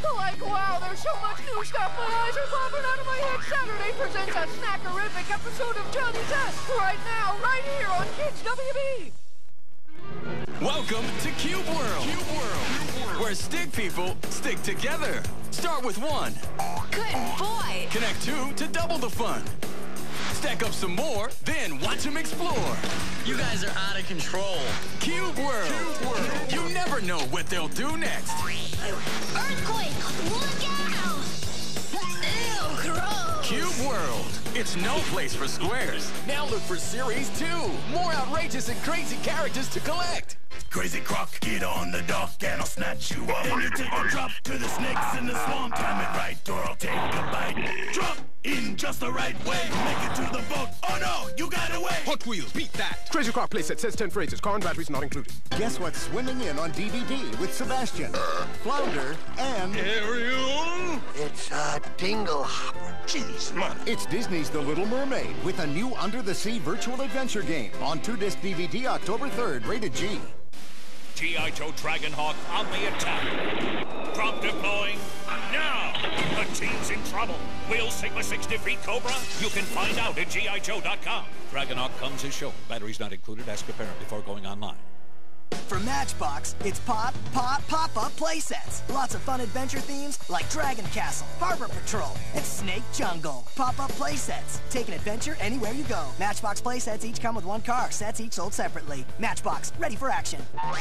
Like, wow, there's so much new stuff. My eyes are popping out of my head. Saturday presents a snackerific episode of Johnny Test. Right now, right here on Kids WB. Welcome to Cube World. Where stick people stick together. Start with one. Good boy. Connect two to double the fun. Stack up some more, then watch them explore. You guys are out of control. Cube World. You never know what they'll do next. Earthquake! Look out! Ew, gross! Cube World. It's no place for squares. Now look for Series 2. More outrageous and crazy characters to collect. Crazy Croc, get on the dock and I'll snatch you up. Then you take a drop to the snakes in the swamp. Time it right or I'll take a bite. Drop in just the right way. Make it to the boat. Oh no, you got away. Hot Wheels, beat that. Crazy Croc playset says 10 phrases. Car and batteries not included. Guess what's swimming in on DVD with Sebastian, Flounder, and Ariel? It's a dingle hopper. Jeez, man. It's Disney's The Little Mermaid with a new under-the-sea virtual adventure game on 2-disc DVD October 3rd, rated G. G.I. Joe Dragonhawk on the attack. Drop deploying now. The team's in trouble. Will Sigma 6 defeat Cobra? You can find out at GIJoe.com. Dragonhawk comes as shown. Batteries not included. Ask a parent before going online. For Matchbox, it's pop-up playsets. Lots of fun adventure themes like Dragon Castle, Harbor Patrol, and Snake Jungle. Pop-up playsets. Take an adventure anywhere you go. Matchbox playsets each come with one car. Sets each sold separately. Matchbox, ready for action.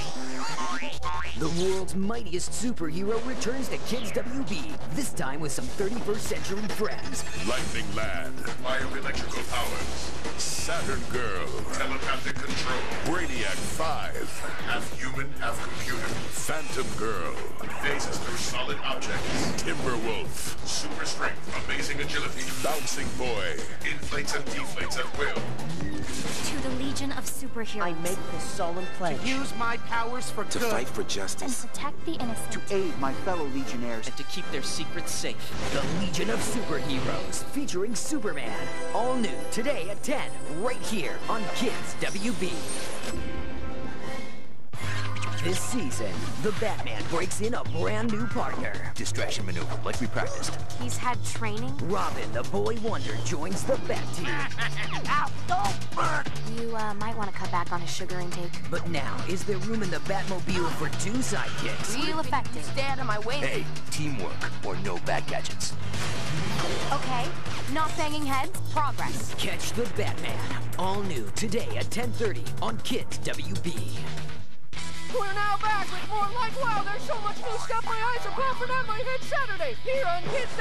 The world's mightiest superhero returns to Kids WB, this time with some 21st century friends. Lightning Lad. Bioelectrical powers. Saturn Girl. Telepathic control. Brainiac 5. Half human, half computer. Phantom Girl. Phases through solid objects. Timberwolf. Super strength, amazing agility. Bouncing Boy. Inflates and deflates at will. To the Legion of Superheroes. I make this solemn pledge To use my powers for To good. fight for and justice. protect the innocent. to aid my fellow Legionnaires And to keep their secrets safe. The Legion of Superheroes, featuring Superman. All new today at 10, right here on Kids WB. This season, the Batman breaks in a brand new partner. Distraction maneuver, like we practiced. He's had training. Robin, the boy wonder, joins the Bat Team. Ow, don't burn! You might want to cut back on his sugar intake. But now, is there room in the Batmobile for two sidekicks? Real effective. Stay out of my way. Hey, teamwork or no bad gadgets. Okay, not banging heads. Progress. Catch the Batman. All new today at 10:30 on Kids WB. We're now back with more Like, wow, there's so much new stuff. My eyes are popping out of my head. Saturday here on Kids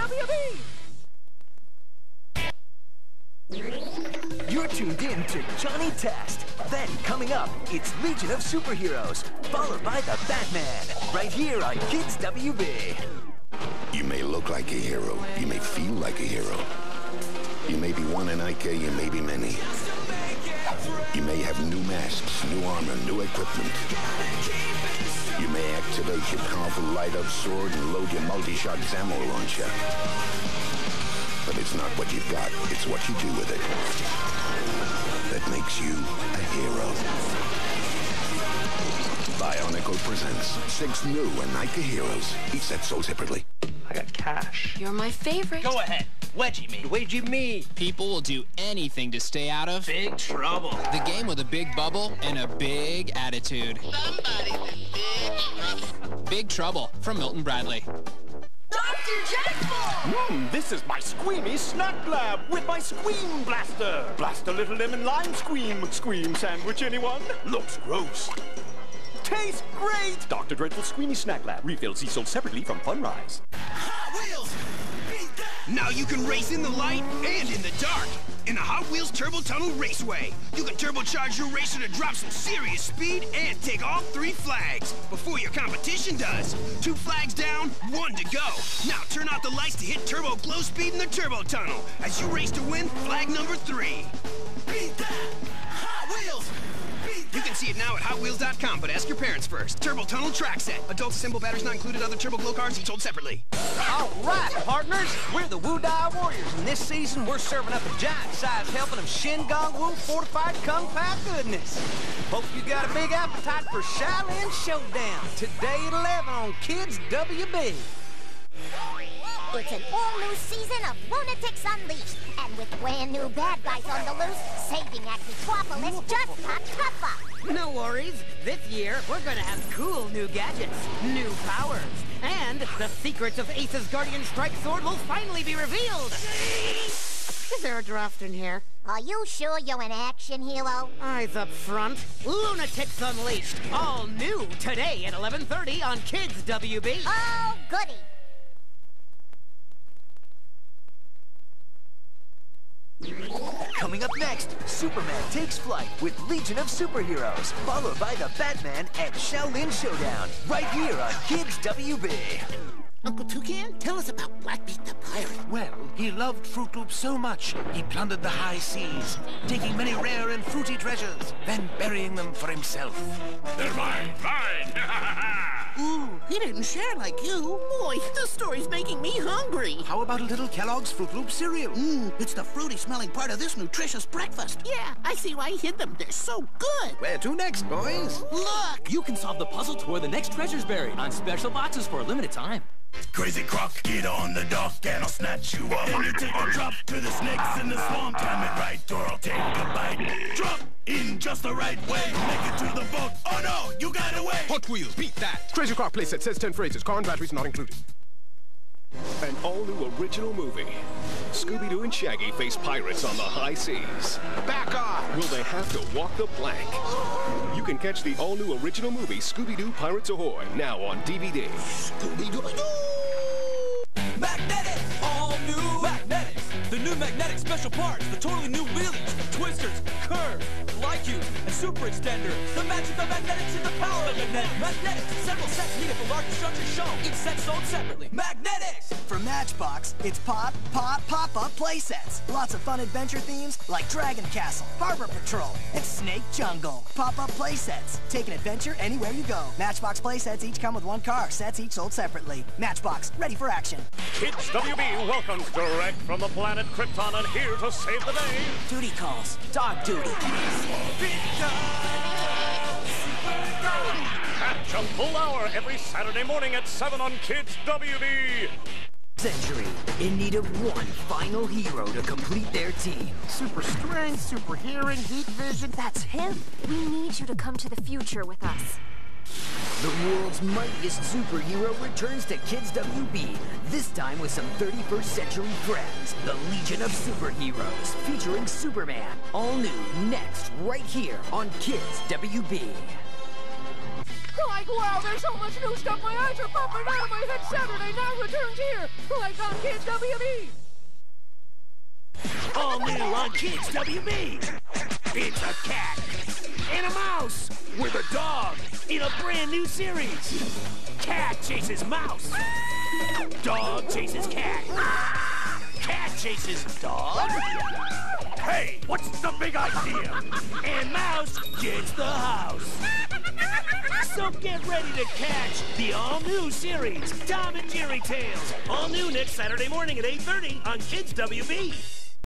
WB. You're tuned in to Johnny Test. Then, coming up, it's Legion of Superheroes, followed by the Batman, right here on Kids WB. You may look like a hero. You may feel like a hero. You may be one in IK, you may be many. You may have new masks, new armor, new equipment. You may activate your powerful light-up sword and load your multi-shot Zammo launcher. But it's not what you've got, it's what you do with it that makes you a hero. Bionicle presents 6 new and Nike heroes, each set sold separately. I got cash. You're my favorite. Go ahead. Wedgie me. Wedgie me. People will do anything to stay out of Big trouble. the game with a big bubble and a big attitude. Somebody's in big trouble. Big Trouble from Milton Bradley. Dr. Jetfall! This is my Squeamy Snack Lab with my Squeam Blaster. Blast a little lemon lime squeam. Squeam sandwich, anyone? Looks gross. Tastes great. Dr. Dreadful Squeamy Snack Lab. Refills sold separately from Funrise. Hot Wheels! Beat that! Now you can race in the light and in the dark. In the Hot Wheels Turbo Tunnel Raceway, you can turbocharge your racer to drop some serious speed and take all 3 flags before your competition does. 2 flags down, 1 to go. Now turn out the lights to hit turbo glow speed in the turbo tunnel as you race to win flag number 3. Beat that! Hot Wheels! You can see it now at HotWheels.com, but ask your parents first. Turbo Tunnel Track Set. Adult assemble batteries not included. Other Turbo Glow cars each sold separately. All right, partners, we're the Wudai Warriors, and this season we're serving up a giant-sized helping of Shingon Wu fortified Kung Pao goodness. Hope you got a big appetite for Shaolin Showdown today at 11 on Kids WB. It's an all-new season of Lunatics Unleashed, and with brand new bad guys on the loose, saving at Metropolis just got tougher. No worries. This year, we're gonna have cool new gadgets, new powers, and the secrets of Ace's Guardian Strike Sword will finally be revealed. Is there a draft in here? Are you sure you're an action hero? Eyes up front. Lunatics Unleashed. All new today at 11:30 on Kids WB. Oh, goody. Coming up next, Superman takes flight with Legion of Superheroes, followed by the Batman and Shaolin Showdown, right here on Kids WB. Uncle Toucan, tell us about Blackbeard the Pirate. Well, he loved Fruit Loops so much, he plundered the high seas, taking many rare and fruity treasures, then burying them for himself. They're mine! Ooh, he didn't share like you. Boy, this story's making me hungry. How about a little Kellogg's Fruit Loop cereal? It's the fruity-smelling part of this nutritious breakfast. Yeah, I see why he hid them. They're so good. Where to next, boys? Look! You can solve the puzzle to where the next treasure's buried on special boxes for a limited time. Crazy Croc, get on the dock and I'll snatch you up. When you take a drop to the snakes in the swamp, time it right or I'll take a bite. Drop in just the right way, make it to the boat. Oh no, you got away. Hot Wheels, beat that. Crazy Croc playset says 10 phrases, car and batteries not included. An all-new original movie. Scooby-Doo and Shaggy face pirates on the high seas. Back off! Will they have to walk the plank? You can catch the all-new original movie Scooby-Doo Pirates Ahoy now on DVD. Scooby-Doo! Magnetics! All new Magnetics! The new Magnetic special parts, the totally new wheelies, twisters, curves, light cubes, and super extender. The magic of magnetics and the power of magnetics. Magnetics! Several sets needed for larger structures shown. Each set sold separately. Magnetics! From Matchbox, it's pop-up playsets. Lots of fun adventure themes like Dragon Castle, Harbor Patrol, and Snake Jungle. Pop-up playsets. Take an adventure anywhere you go. Matchbox playsets each come with one car. Sets each sold separately. Matchbox, ready for action. Kids WB welcomes direct from the planet Krypton and here to save the day. Duty calls. Dog duty. Catch a full hour every Saturday morning at 7 on Kids WB. Century, in need of one final hero to complete their team. Super strength, super hearing, heat vision. That's him. We need you to come to the future with us. The world's mightiest superhero returns to Kids WB, this time with some 21st century friends. The Legion of Superheroes, featuring Superman. All new, next, right here on Kids WB. Like, wow, there's so much new stuff, my eyes are popping out of my head. Saturday now returns here, like on Kids WB. All new on Kids WB. It's a cat and a mouse with a dog in a brand new series. Cat chases mouse. Dog chases cat. Cat chases dog. Hey, what's the big idea? And mouse gets the house. So get ready to catch the all-new series, Tom and Jerry Tales. All new next Saturday morning at 8:30 on Kids WB.